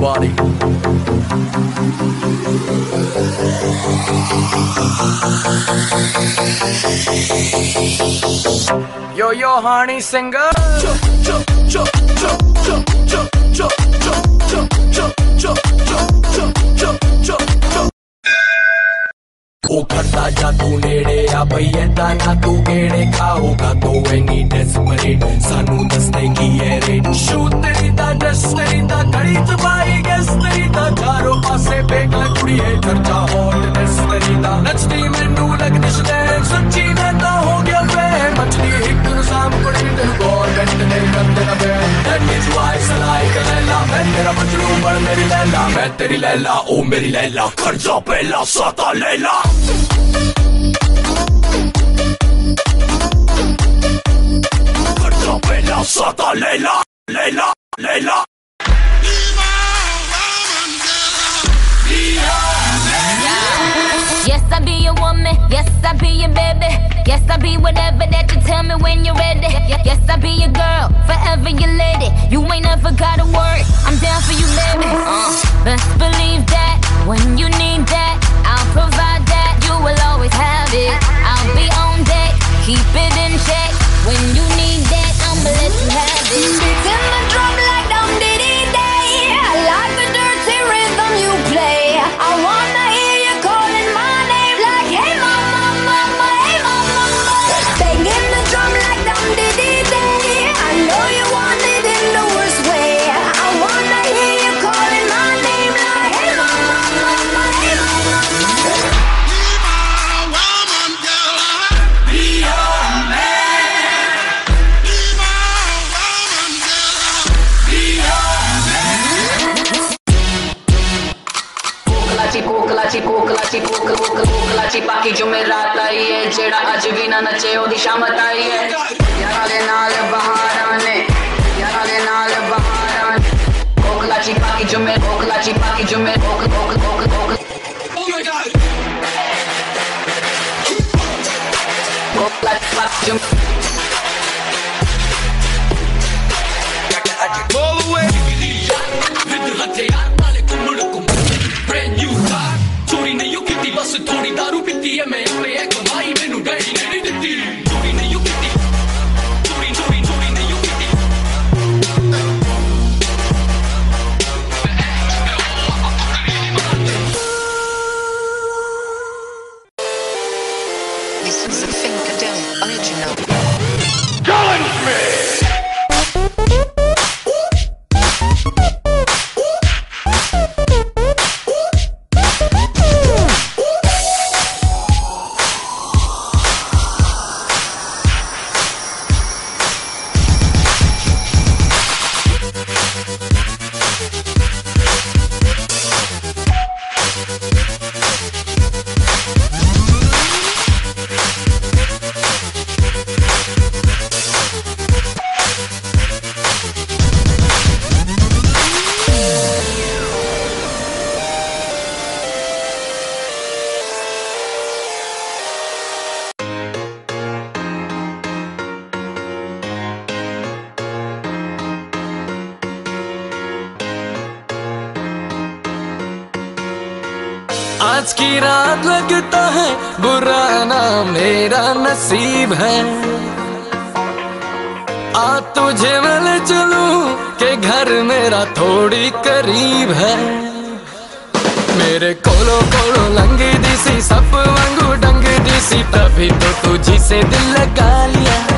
body. Yo honey singer. ओ करता जा तू नेड़े आ बई ऐदा ना तू गेड़े खाओगा तो एनी डेस्परेट सानू दसदे की है रेट शूट तेरी दा ड्रेस तेरी दा घड़ी चबाई गैस तेरी दा चारों पासे बेगला कुड़ी है चर्चा हॉटनेस तेरी दा नचदी मैनू लगदी शदैन सच्ची मैं ता हो गया फैन मछली हिट नू साम कुड़ी तेनू गवर्नमेंट ने कर देना बैन दैट इज व्हाई सलाई करेला मैं तेरा मजनू बन मेरी लैला मैं तेरी लैला ओ मेरी लैला कर जा पहला साता Laila Sata Leila, Leila, Leila. Yes, I be your woman. Yes, I be your baby. Yes, I be whatever that you tell me when you're ready. Yes, I be your girl, forever your lady. You ain't never gotta worry. I'm down for you, baby. Best believe that when you need that, I'll provide that. You will always have it. I'll be on deck, keep it in check. When you need that, I'ma let you have it. Beats in the drum like dum diddy day. I like the dirty rhythm you play. I wanna hear you calling my name like hey mama, mama, hey mama, mama. Banging the drum like dum diddy day. I know you want it in the worst way. I wanna hear you calling my name like hey mama, mama, hey mama, mama. कोकलाची पाकी जुमेरात आई है जेड़ा अज भी ना नचे ओदी शामत आई है यारा दे नाल बहारां ने यारा दे नाल बहारां कोकलाची पाकी जुमे कोकलाची पाकी जुमे कोक कोक कोक कोक ओ माय गॉड कोकलाची पाकी जुमे all the way विद हथियार नाले कुमड़कुम brand new car चोरी नहीं यू किती बस थोड़ी दारू पीती है मैं पे एक भाई मैनू डैडी ने नहीं दित्ती चोरी नहीं यू किती चोरी चोरी चोरी नहीं यू किती This was a Funkadelic original. Challenge me. आज की रात लगता है बुरा ना मेरा नसीब है आ तुझे मैं चलूं के घर मेरा थोड़ी करीब है मेरे कोलो कोलो लंगी दी सी सप वांगू डंग दी सी तभी तो तुझी से दिल लगा लिया